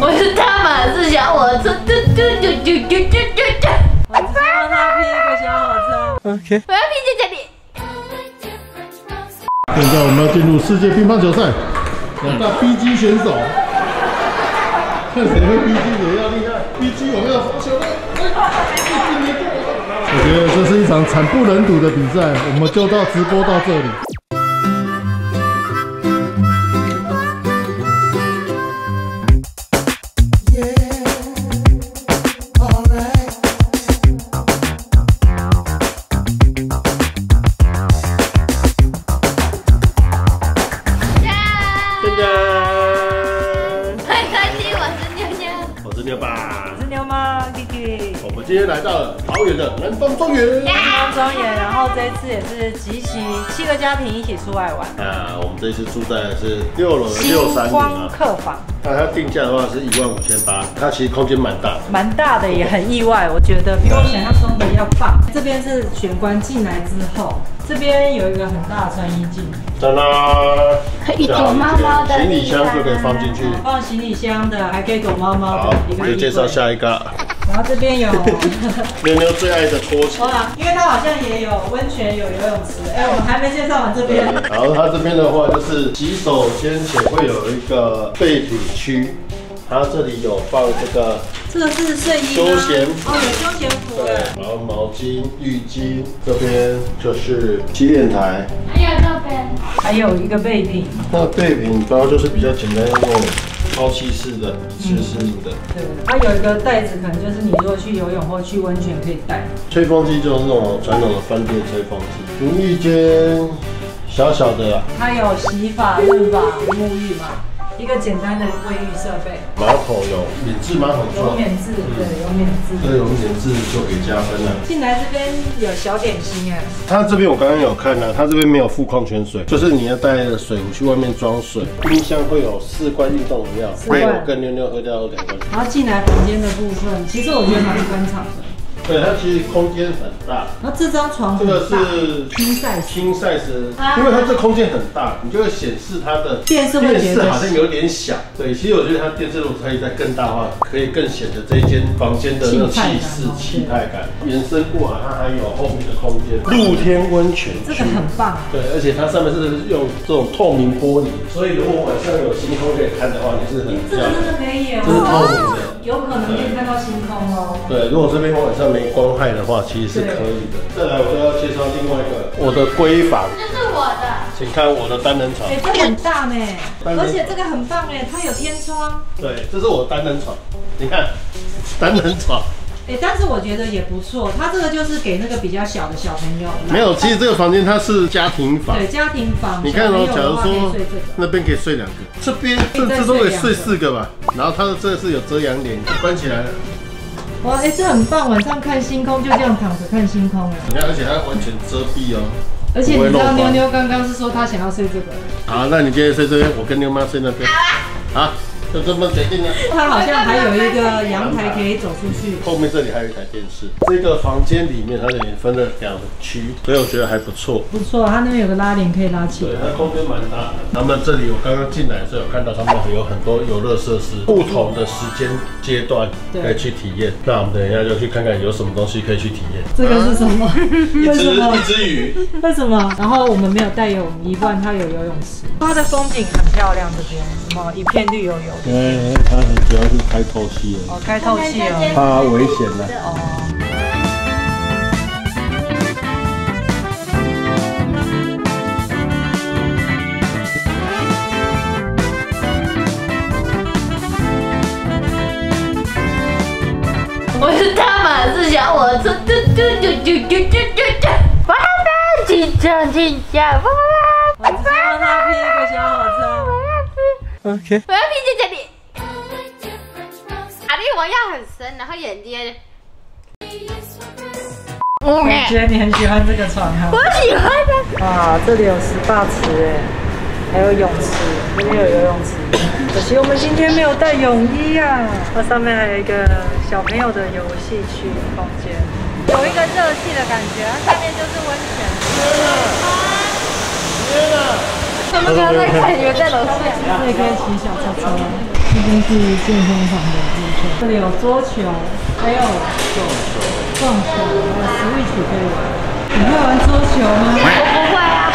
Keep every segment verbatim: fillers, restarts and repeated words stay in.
我是大马士小火车，嘟嘟嘟嘟嘟嘟嘟嘟。 我只希望他拼一个小火车。 OK。 我要拼在这里。 现在我们要进入世界乒乓球赛，两大 B G 选手，看谁会 B G 谁要厉害。B G 我们要发球了，我觉得这是一场惨不忍睹的比赛，我们就到直播到这里。今天来到了桃园的南方庄园， 南方庄园，然后这一次也是集齐七个家庭一起出来玩。 啊，我们这一次住在是六楼的六三零啊， 客房。 那它定价的话是一万五千八，它其实空间蛮大的， 蛮大的，也很意外，我觉得比我想象中的要棒。这边是玄关进来之后，这边有一个很大的穿衣镜， 当当， 一躲猫猫的行李箱就可以放进去， 放行李箱的，还可以躲猫猫的。 好，我就介绍下一个。 然后这边有妞妞最爱的拖鞋， 哇，因为它好像也有温泉，有游泳池。哎，我们还没介绍完这边。 然后它这边的话就是洗手间前会有一个备品区，它这里有放这个， 这个是睡衣休闲服， 哦，有休闲服。 对，然后毛巾、浴巾，这边就是洗脸台， 还有这边， 还有一个备品。 那备品包就是比较简单那种。抛弃式的、一次式的， 对，它有一个袋子，可能就是你如果去游泳或去温泉可以带。 吹风机就是那种传统的饭店吹风机。淋浴间小小的啦， 它有洗发、润发、沐浴嘛，一个简单的卫浴设备。 马桶有免治马桶座， 有免治，对，有免治。 对，有免治就给加分了。 进来这边有小点心哎， 它这边我刚刚有看呢，它这边没有附矿泉水，就是你要带着水壶去外面装水。冰箱会有四罐运动饮料，还有跟妞妞喝掉两罐。 然后进来房间的部分，其实我觉得蛮宽敞的。 对，它其实空间很大。 然后这张床这个是 king size king size， 因为它这空间很大，你就会显示它的电视电视好像有点小。对，其实我觉得它电视如果可以再更大化，可以更显得这一间房间的那种气势、气派感。延伸过来，它还有后面的空间，露天温泉区， 这个很棒。 对，而且它上面是用这种透明玻璃，所以如果晚上有星空可以看的话，你是很这个真的可以哦， 这是透明的， 有可能可以看到星空哦。 对，如果这边晚上没光害的话，其实是可以的。再来，我就要介绍另外一个我的闺房， 这是我的， 请看我的单人床。 哎，这个很大呢，而且这个很棒哎，它有天窗。 对，这是我的单人床，你看，单人床。 哎，但是我觉得也不错，它这个就是给那个比较小的小朋友。 没有，其实这个房间它是家庭房。 对，家庭房。 你看哦，假如说那边可以睡两个，这边甚至都可以睡四个吧。然后它的这个是有遮阳帘，关起来了。 哇，哎，这很棒，晚上看星空就这样躺着看星空了。 你看，而且它完全遮蔽哦。 而且你知道妞妞刚刚是说她想要睡这个。 好，那你今天睡这边，我跟妞妈睡那边。好。就这么决定了。 它好像还有一个阳台可以走出去， 后面这里还有一台电视。这个房间里面它这里分了两区，所以我觉得还不错。 不错，它那边有个拉帘可以拉起来。 对，它空间蛮大的。那么这里我刚刚进来的时候有看到他们有很多游乐设施，不同的时间阶段可以去体验。那我们等一下就去看看有什么东西可以去体验。 这个是什么？ 一只一只鱼。 为什么？然后我们没有带泳衣，不然它有游泳池。它的风景很漂亮，这边什么一片绿油油。 因为它很主要是开透气哦，开透气哦， 怕危险的哦。 我是大马士小火车，嘟嘟嘟嘟嘟嘟嘟嘟，爸爸，紧张紧张，爸爸， 我只希望他拼一个小火车。 OK。 我要拼在这里。阿丽王要很深，然后眼睛。 我觉得你很喜欢这个床哈。 我喜欢的。 啊，这里有S P A池哎，还有泳池，这边有游泳池。可惜我们今天没有带泳衣啊。它上面还有一个小朋友的游戏区空间，有一个热气的感觉，它下面就是温泉。 天哪！天哪！ 他们刚刚在看，你们在楼下。 这里可以骑小车车。 这边是健身房的部分，这里有桌球，还有撞球，还有 Switch 可以玩。你会玩桌球吗？ 我不会啊。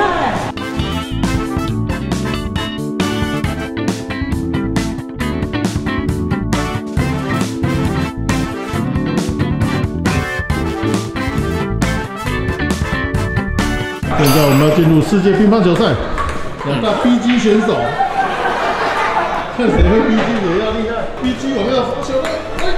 现在我们要进入世界乒乓球赛，两大 B G 选手，看谁会 B G 谁要厉害。B G 我们要发球了，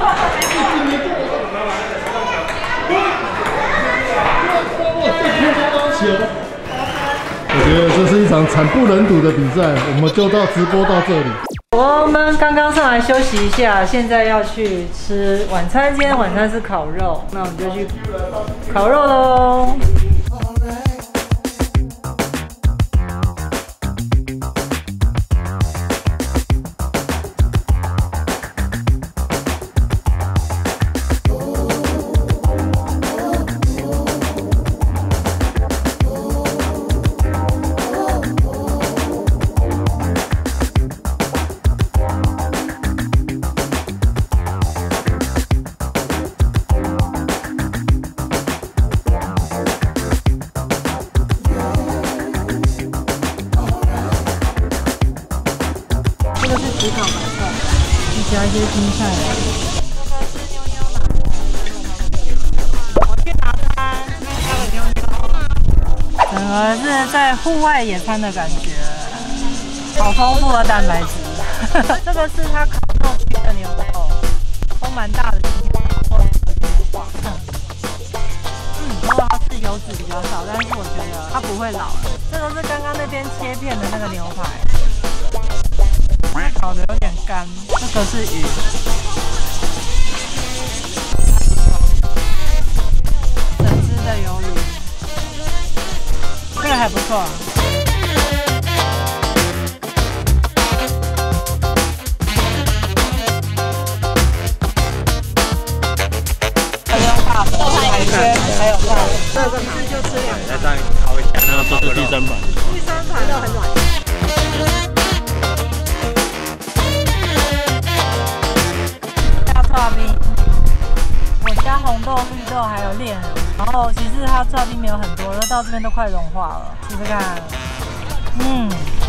我觉得这是一场惨不忍睹的比赛，我们就到直播到这里。 我们刚刚上来休息一下，现在要去吃晚餐。今天晚餐是烤肉，那我们就去烤肉喽。这个是焗烤白菜，再加一些青菜。我去拿餐，加个妞妞。整个是在户外野餐的感觉，好丰富的蛋白质。这个是它烤肉区的牛肉，都蛮大的，今天或者是黄的。嗯，不过它是油脂比较少，但是我觉得它不会老。这个是刚刚那边切片的那个牛排。烤的有点干，这个是鱼，整只的鱿鱼，这个还不错。还有大的海鲜，还有大的，这个是就吃两个。再上烤一下，那个这是第三盘。第三盘都很软。我加红豆、绿豆还有炼乳，然后其实它刨冰没有很多，然后到这边都快融化了，试试看。嗯。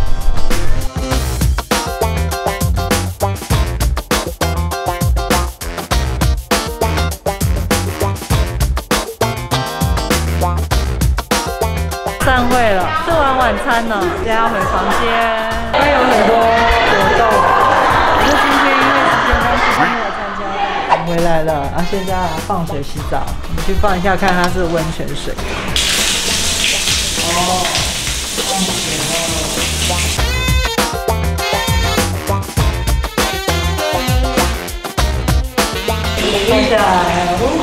散会了，吃完晚餐了，现在要回房间。还有很多活动，可是今天因为时间关系，没有参加。回来了啊！现在要放水洗澡，我们去放一下，看它是温泉水。哦，放水了。接下来，哦，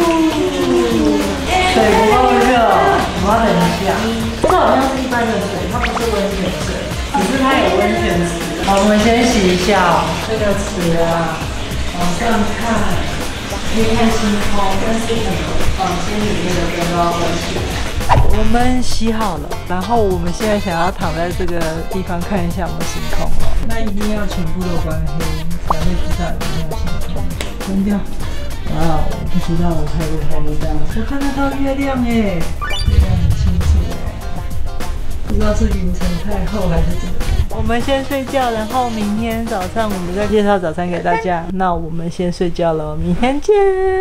水不够热，我要等一下。这好像是一般的水，它不是温泉水，只是它有温泉池。好，我们先洗一下哦，这个池啊。往上看，可以看星空，但是整个房间里面的灯都要关起来。我们洗好了，然后我们现在想要躺在这个地方看一下有没有星空哦。那一定要全部都关黑，才会知道有没有星空。关掉。哇，我不知道我开不开得到。我看得到月亮耶，月亮很清楚哎，不知道是云层太厚还是怎么样。我们先睡觉，然后明天早上我们再介绍早餐给大家。那我们先睡觉了，明天见。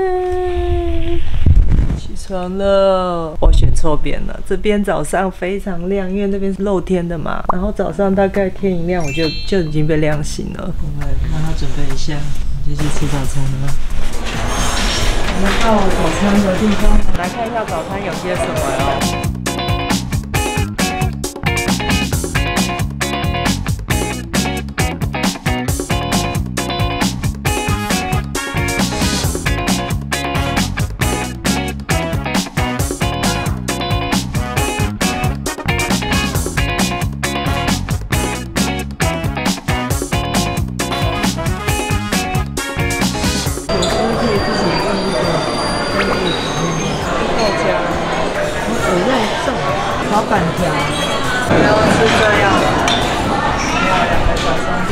起床了，我选错边了。这边早上非常亮，因为那边是露天的嘛。然后早上大概天一亮，我就就已经被亮醒了。我们让他准备一下，我们就去吃早餐了。我们到早餐的地方，来看一下早餐有些什么哦。炒板条，然后是这样，早上就把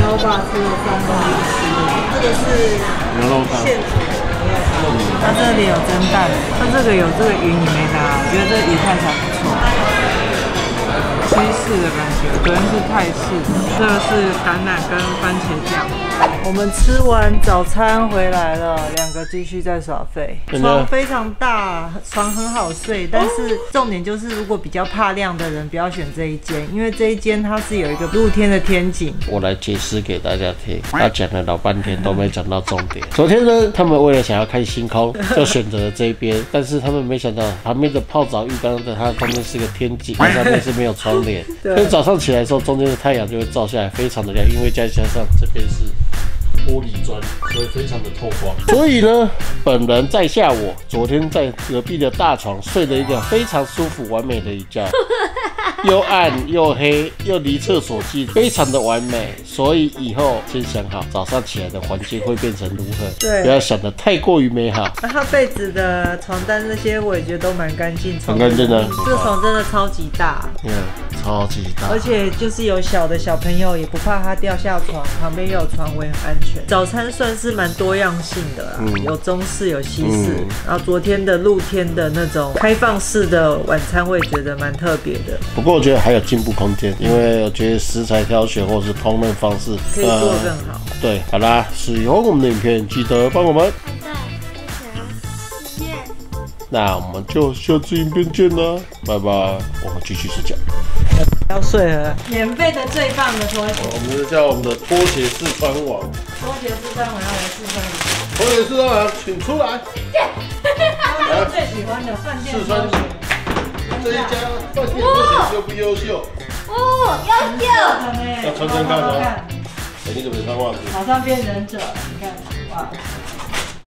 有三种零食，这个是牛肉汤， 现煮的牛肉汤。它这里有蒸蛋，它这个有这个鱼你没拿，我觉得这个鱼看起来不错。西式的感觉，昨天是泰式的，这个是橄榄跟番茄酱。我们吃完早餐回来了，两个继续在耍废。床非常大，床很好睡，但是重点就是如果比较怕亮的人不要选这一间，因为这一间它是有一个露天的天井。 我来解释给大家听，他讲了老半天都没讲到重点。昨天呢，他们为了想要看星空，就选择了这一边，但是他们没想到旁边的泡澡浴缸的它旁边是个天井，它上面是没有窗帘，所以早上起来的时候，中间的太阳就会照下来，非常的亮，因为再加上这边是玻璃砖，所以非常的透光。所以呢，本人在下我昨天在隔壁的大床睡了一个非常舒服完美的一觉，又暗又黑又离厕所近，非常的完美。所以以后先想好早上起来的环境会变成如何， 对， 不要想得太过于美好。 那它被子的床单那些我也觉得都蛮干净， 很干净的。 这个床真的超级大， 嗯，超级大， 而且就是有小的小朋友也不怕他掉下床，旁边又有床围，很安全。早餐算是蛮多样性的啦，嗯、有中式有西式，嗯、然后昨天的露天的那种开放式的晚餐，我也觉得蛮特别的。 不过我觉得还有进步空间，因为我觉得食材挑选或是烹饪方式可以做得更好。呃、 对，好啦，喜欢我们的影片，记得帮我们。那我们就下次影片见啦，拜拜！我们继续睡觉。 要睡了，免费的最棒的拖鞋。 我们叫我们的拖鞋试穿网。 拖鞋试穿网要来试穿一下。 拖鞋试穿网，请出来。 他们最喜欢的饭店拖鞋。 这一家饭店拖鞋优不优秀？ 哦，优秀。 要穿穿看哦。哎，你怎么穿袜子？ 马上变忍者，你看，哇！